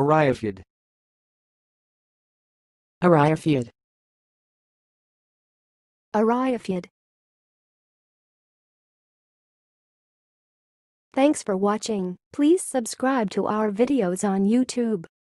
Eriophyid. Eriophyid. Eriophyid. Thanks for watching. Please subscribe to our videos on YouTube.